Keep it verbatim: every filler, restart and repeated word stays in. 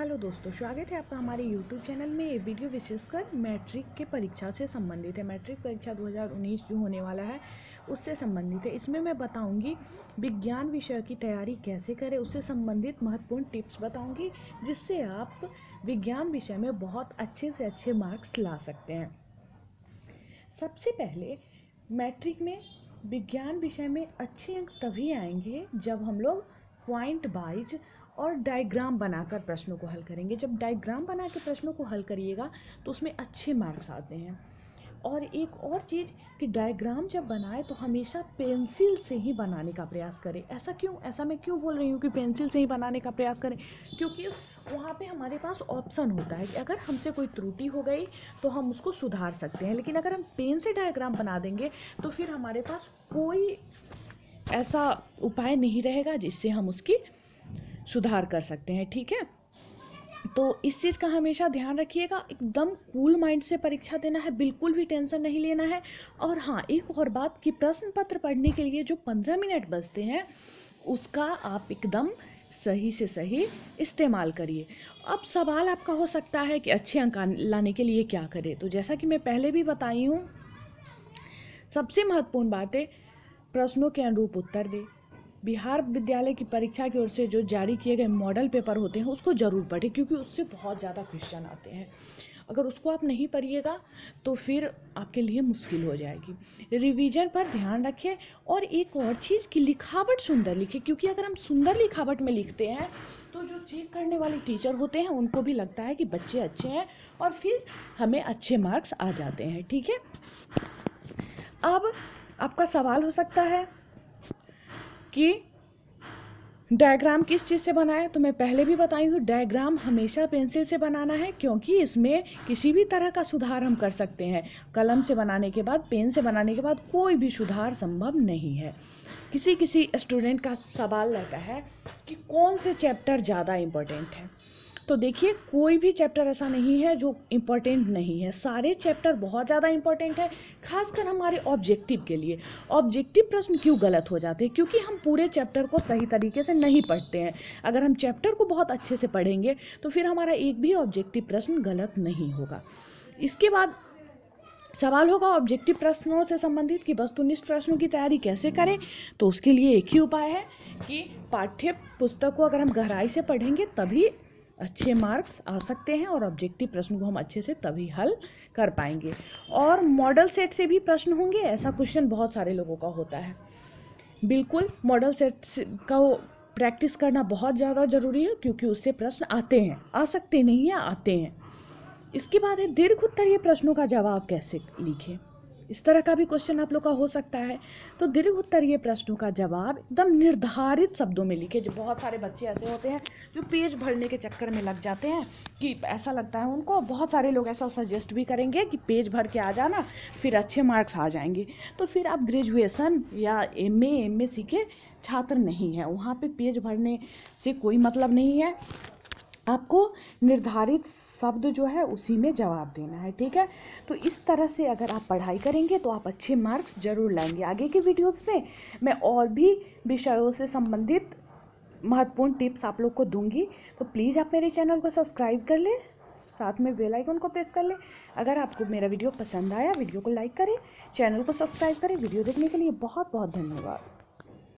Hello दोस्तों, स्वागत है आपका हमारे यूट्यूब चैनल में। ये वीडियो विशेषकर मैट्रिक के परीक्षा से संबंधित है। मैट्रिक परीक्षा दो हज़ार उन्नीस जो होने वाला है उससे संबंधित है। इसमें मैं बताऊंगी विज्ञान विषय की तैयारी कैसे करें, उससे संबंधित महत्वपूर्ण टिप्स बताऊंगी जिससे आप विज्ञान विषय में बहुत अच्छे से अच्छे मार्क्स ला सकते हैं। सबसे पहले मैट्रिक में विज्ञान विषय में अच्छे अंक तभी आएंगे जब हम लोग पॉइंट वाइज और डायग्राम बनाकर प्रश्नों को हल करेंगे। जब डायग्राम बना के प्रश्नों को हल करिएगा तो उसमें अच्छे मार्क्स आते हैं। और एक और चीज़ कि डायग्राम जब बनाए तो हमेशा पेंसिल से ही बनाने का प्रयास करें। ऐसा क्यों ऐसा मैं क्यों बोल रही हूँ कि पेंसिल से ही बनाने का प्रयास करें? क्योंकि वहाँ पे हमारे पास ऑप्शन होता है कि अगर हमसे कोई त्रुटि हो गई तो हम उसको सुधार सकते हैं। लेकिन अगर हम पेन से डायग्राम बना देंगे तो फिर हमारे पास कोई ऐसा उपाय नहीं रहेगा जिससे हम उसकी सुधार कर सकते हैं। ठीक है, तो इस चीज़ का हमेशा ध्यान रखिएगा। एकदम कूल माइंड से परीक्षा देना है, बिल्कुल भी टेंशन नहीं लेना है। और हाँ, एक और बात कि प्रश्न पत्र पढ़ने के लिए जो पंद्रह मिनट बचते हैं उसका आप एकदम सही से सही इस्तेमाल करिए। अब सवाल आपका हो सकता है कि अच्छे अंक लाने के लिए क्या करें। तो जैसा कि मैं पहले भी बताई हूँ, सबसे महत्वपूर्ण बात है प्रश्नों के अनुरूप उत्तर दें। बिहार विद्यालय की परीक्षा की ओर से जो जारी किए गए मॉडल पेपर होते हैं उसको ज़रूर पढ़ें, क्योंकि उससे बहुत ज़्यादा क्वेश्चन आते हैं। अगर उसको आप नहीं पढ़िएगा तो फिर आपके लिए मुश्किल हो जाएगी। रिवीजन पर ध्यान रखें। और एक और चीज़ कि लिखावट सुंदर लिखें, क्योंकि अगर हम सुंदर लिखावट में लिखते हैं तो जो चेक करने वाले टीचर होते हैं उनको भी लगता है कि बच्चे अच्छे हैं और फिर हमें अच्छे मार्क्स आ जाते हैं। ठीक है, अब आपका सवाल हो सकता है कि डायग्राम किस चीज़ से बनाएं। तो मैं पहले भी बताई हूँ, डायग्राम हमेशा पेंसिल से बनाना है, क्योंकि इसमें किसी भी तरह का सुधार हम कर सकते हैं। कलम से बनाने के बाद, पेन से बनाने के बाद कोई भी सुधार संभव नहीं है। किसी किसी स्टूडेंट का सवाल रहता है कि कौन से चैप्टर ज़्यादा इम्पोर्टेंट है। तो देखिए, कोई भी चैप्टर ऐसा नहीं है जो इम्पोर्टेंट नहीं है। सारे चैप्टर बहुत ज़्यादा इम्पोर्टेंट है, खासकर हमारे ऑब्जेक्टिव के लिए। ऑब्जेक्टिव प्रश्न क्यों गलत हो जाते हैं? क्योंकि हम पूरे चैप्टर को सही तरीके से नहीं पढ़ते हैं। अगर हम चैप्टर को बहुत अच्छे से पढ़ेंगे तो फिर हमारा एक भी ऑब्जेक्टिव प्रश्न गलत नहीं होगा। इसके बाद सवाल होगा ऑब्जेक्टिव प्रश्नों से संबंधित कि वस्तुनिष्ठ प्रश्नों की तैयारी कैसे करें। तो उसके लिए एक ही उपाय है कि पाठ्य पुस्तक को अगर हम गहराई से पढ़ेंगे तभी अच्छे मार्क्स आ सकते हैं और ऑब्जेक्टिव प्रश्न को हम अच्छे से तभी हल कर पाएंगे। और मॉडल सेट से भी प्रश्न होंगे, ऐसा क्वेश्चन बहुत सारे लोगों का होता है। बिल्कुल, मॉडल सेट का प्रैक्टिस करना बहुत ज़्यादा ज़रूरी है, क्योंकि उससे प्रश्न आते हैं, आ सकते नहीं हैं, आते हैं। इसके बाद है दीर्घ उत्तरीय प्रश्नों का जवाब कैसे लिखें। इस तरह का भी क्वेश्चन आप लोग का हो सकता है। तो दीर्घ उत्तरीय प्रश्नों का जवाब एकदम निर्धारित शब्दों में लिखें। जो बहुत सारे बच्चे ऐसे होते हैं जो पेज भरने के चक्कर में लग जाते हैं कि ऐसा लगता है उनको, बहुत सारे लोग ऐसा सजेस्ट भी करेंगे कि पेज भर के आ जाना, फिर अच्छे मार्क्स आ जाएंगे। तो फिर आप ग्रेजुएशन या M A M S C के छात्र नहीं हैं, वहाँ पे पेज भरने से कोई मतलब नहीं है। आपको निर्धारित शब्द जो है उसी में जवाब देना है। ठीक है, तो इस तरह से अगर आप पढ़ाई करेंगे तो आप अच्छे मार्क्स जरूर लाएंगे। आगे के वीडियोस में मैं और भी विषयों से संबंधित महत्वपूर्ण टिप्स आप लोग को दूंगी। तो प्लीज़ आप मेरे चैनल को सब्सक्राइब कर लें, साथ में बेल आइकन को प्रेस कर लें। अगर आपको मेरा वीडियो पसंद आया, वीडियो को लाइक करें, चैनल को सब्सक्राइब करें। वीडियो देखने के लिए बहुत बहुत धन्यवाद।